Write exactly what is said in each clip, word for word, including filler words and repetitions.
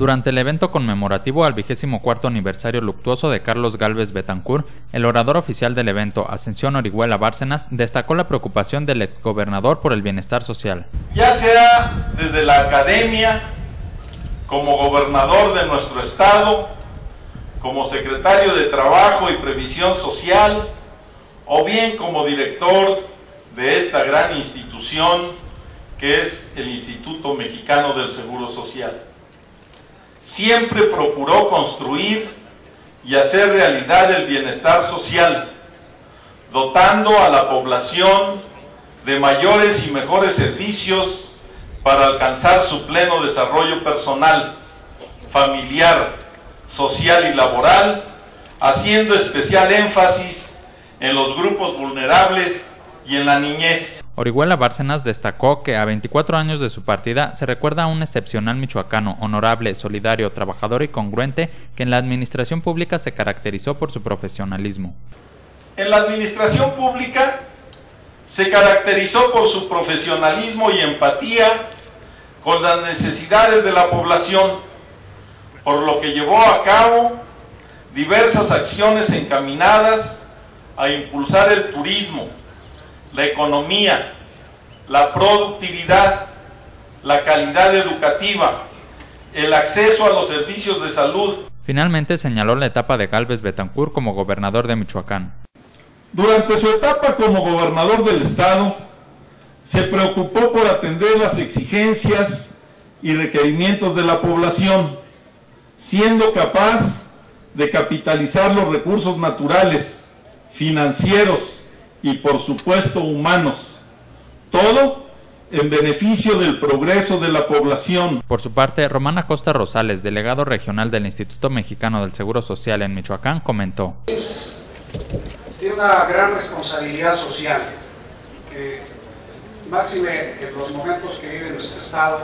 Durante el evento conmemorativo al vigésimo cuarto aniversario luctuoso de Carlos Gálvez Betancur, el orador oficial del evento, Ascensión Orihuela Bárcenas, destacó la preocupación del exgobernador por el bienestar social. Ya sea desde la academia, como gobernador de nuestro estado, como secretario de Trabajo y Previsión Social, o bien como director de esta gran institución que es el Instituto Mexicano del Seguro Social. Siempre procuró construir y hacer realidad el bienestar social, dotando a la población de mayores y mejores servicios para alcanzar su pleno desarrollo personal, familiar, social y laboral, haciendo especial énfasis en los grupos vulnerables y en la niñez. Orihuela Bárcenas destacó que a veinticuatro años de su partida se recuerda a un excepcional michoacano, honorable, solidario, trabajador y congruente que en la administración pública se caracterizó por su profesionalismo. En la administración pública se caracterizó por su profesionalismo y empatía con las necesidades de la población, por lo que llevó a cabo diversas acciones encaminadas a impulsar el turismo, la economía, la productividad, la calidad educativa, el acceso a los servicios de salud. Finalmente señaló la etapa de Gálvez Betancur como gobernador de Michoacán. Durante su etapa como gobernador del estado, se preocupó por atender las exigencias y requerimientos de la población, siendo capaz de capitalizar los recursos naturales, financieros y por supuesto humanos, todo en beneficio del progreso de la población. Por su parte, Román Acosta Rosales, delegado regional del Instituto Mexicano del Seguro Social en Michoacán, comentó: tiene una gran responsabilidad social, que máxime en los momentos que vive nuestro estado,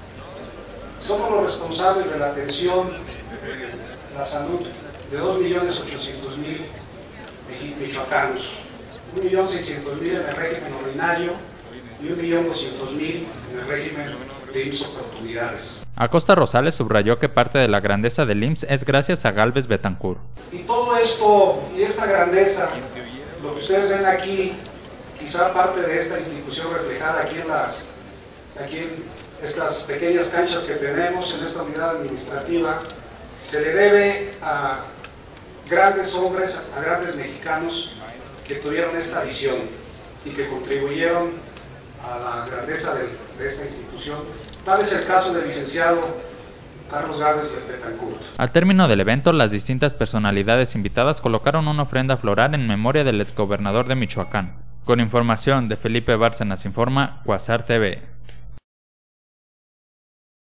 somos los responsables de la atención, la salud de dos millones ochocientos mil michoacanos. un millón seiscientos mil en el régimen ordinario y un millón doscientos mil en el régimen de I M S S Oportunidades. Acosta Rosales subrayó que parte de la grandeza del I M S S es gracias a Gálvez Betancur. Y todo esto y esta grandeza, lo que ustedes ven aquí, quizá parte de esta institución reflejada aquí en, las, aquí en estas pequeñas canchas que tenemos en esta unidad administrativa, se le debe a grandes hombres, a grandes mexicanos que tuvieron esta visión y que contribuyeron a la grandeza de, de esta institución. Tal es el caso del licenciado Carlos Gálvez Betancur. Al término del evento, las distintas personalidades invitadas colocaron una ofrenda floral en memoria del exgobernador de Michoacán. Con información de Felipe Bárcenas Informa, Quasar T V.